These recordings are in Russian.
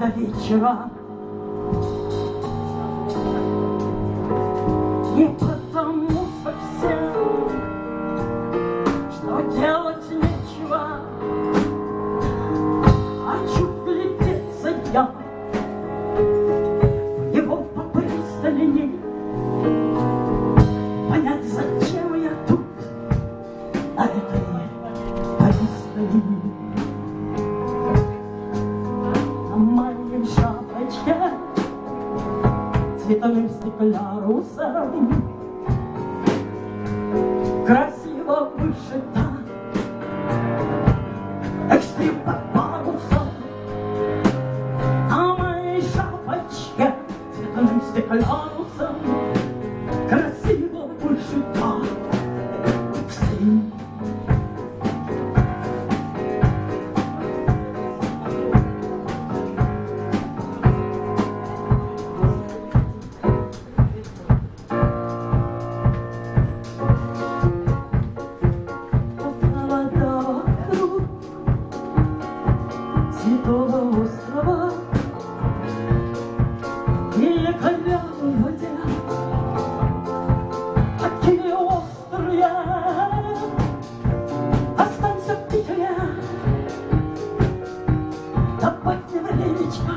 до вечера. Не потому совсем, что делать нечего, хочу глядеться я в его попристальней, понять, зачем я тут, на этой пристани. На моей шапочке цветным стеклярусом красиво вышита экстрим под парусом. На моей шапочке цветным стеклярусом красиво вышита экстрим. Святого острова и коря в воде, такие острые, останься в Питере, добавь мне времечко,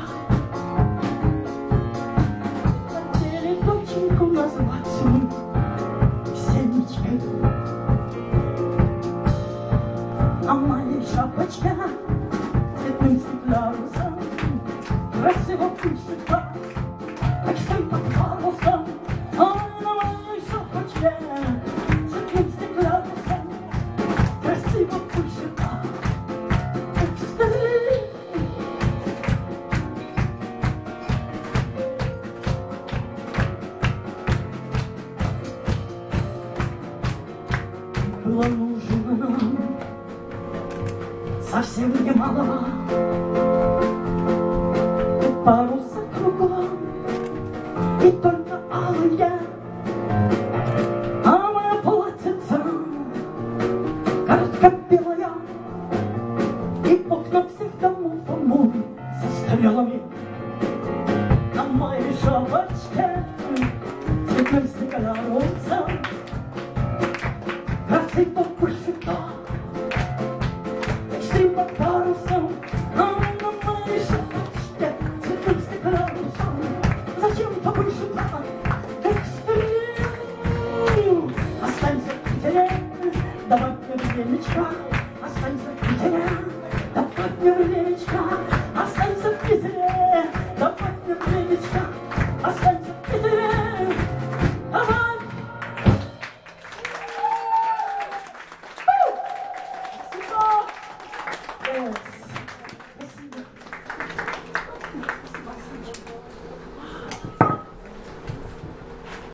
хотели доченьку назвать мы Ксеничкой. На моей шапочке цветным стеклярусом красиво вышита экстрим под парусом. Ой, на моей шапочке цветным стеклярусом красиво вышита экстрим. Было нужно нам совсем немало паруса кругом, и только алые, а моя платьица коротко белая, и окна всех домов амур со стрелами. На моей шапочке цветным стеклярусом красиво вышита экстрим под парусом. На моей шапочке цветным стеклярусом зачем-то вышита экстрим. Останься в Питере, давай мне времечко, останься в Питере, давай мне времечко, останься в Питере, давай мне времечко, останься в Питере, давай. Yes.